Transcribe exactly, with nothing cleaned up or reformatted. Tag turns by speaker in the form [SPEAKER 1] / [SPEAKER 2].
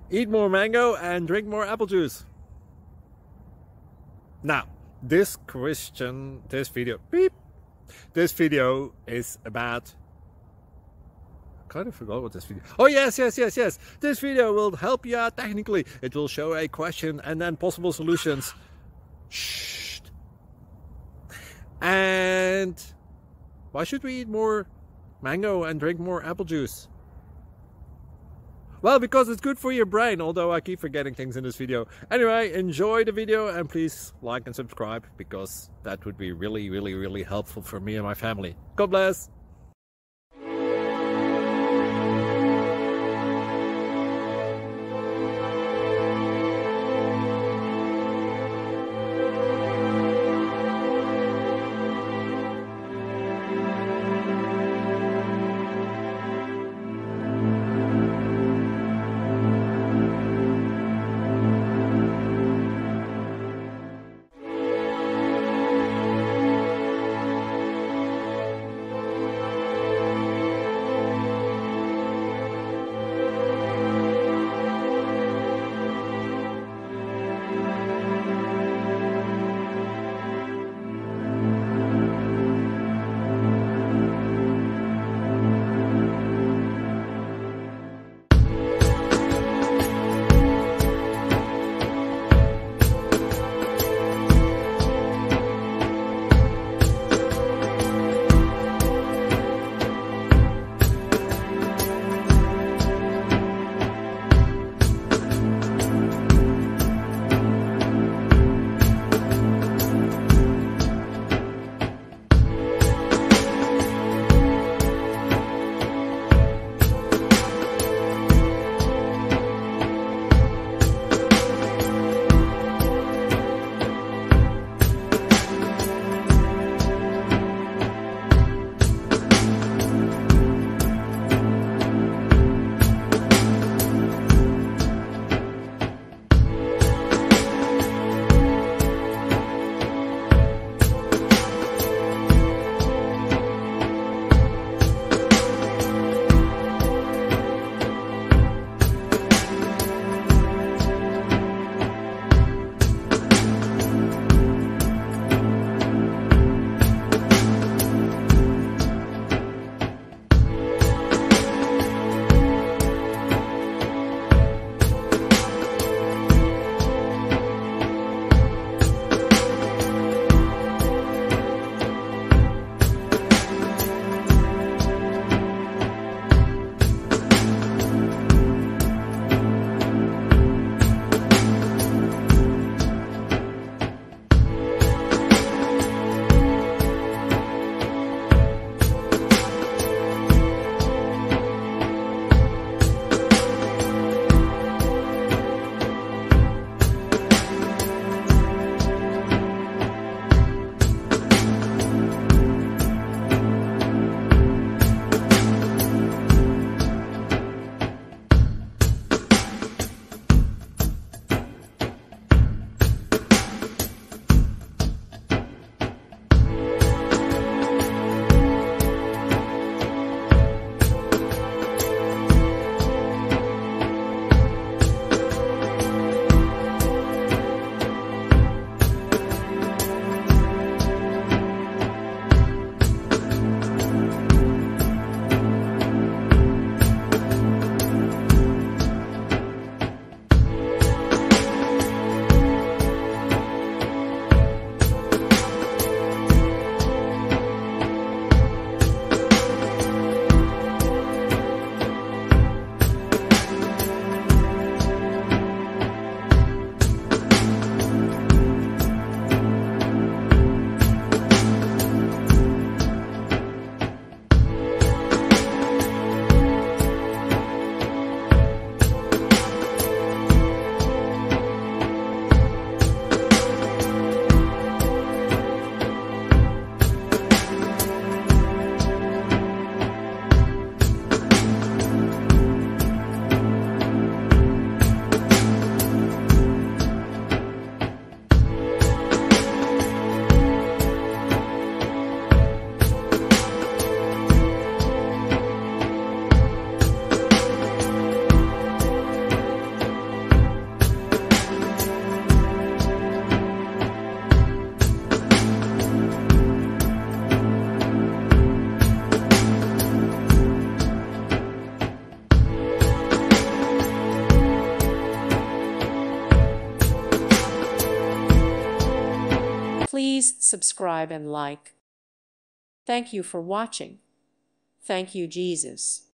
[SPEAKER 1] Eat more mango and drink more apple juice. Now, this question, this video, beep, this video is about, I kind of forgot what this video, oh yes, yes, yes, yes. This video will help you out technically. It will show a question and then possible solutions. Shh. And why should we eat more mango and drink more apple juice? Well, because it's good for your brain, although I keep forgetting things in this video. Anyway, enjoy the video and please like and subscribe, because that would be really, really, really helpful for me and my family. God bless!
[SPEAKER 2] Please subscribe and like. Thank you for watching. Thank you, Jesus.